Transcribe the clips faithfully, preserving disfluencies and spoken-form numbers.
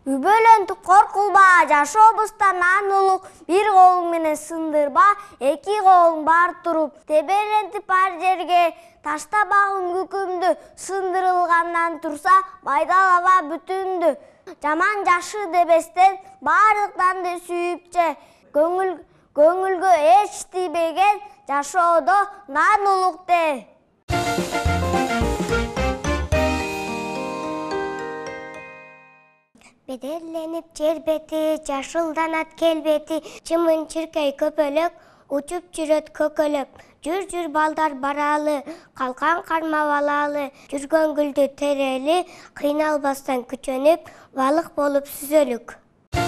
Үбөлөнтү коркулба, жашообузда нанылык, бир колуң менен сындырба, эки колуң бар туруп, тебелентип бар жерге таштабагың күкүмдү, сындырылгандан турса, майдалаба бүтүндү. Жаман жашы дебестен, бардыктанды сүйүп же, көңүл көңүлгө эч тийбеген жашоодо нанылык де. Беделленип жер бети, жашылданат келбети, чымын чиркей көпөлөк, учуп жүрөт көкөлөк. Жүр жүр балдар баралы, калкан кармап алалы, жүргөн гүлдү терели, кыйналбастан күчөнүп, балык болуп сүзөлүк.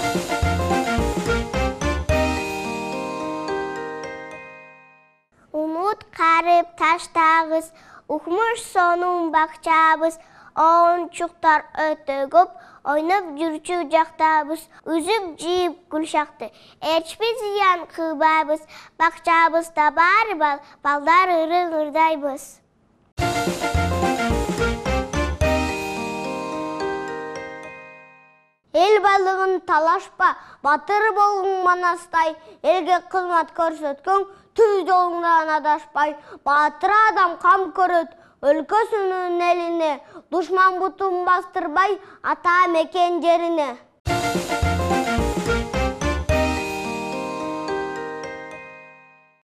Умут карып таштагыз, укмуш сонун бакчабыз, оончуктар өтө көп, ойноп жүрчү жактабыз, үзүп жийип гүлшакты, эч бир зыян кылбайбыз, бакчабызда бар бал, балдар ырың ырдайбыз. Эл байлыгын талашпа, батыр болгуң манастай, элге кызмат көрсөткөң, түз жолуңдан адашпай, батыр адам кам көрөт, өлкөсүнүн элине, душман бутун бастырбай, ата мекен жерине.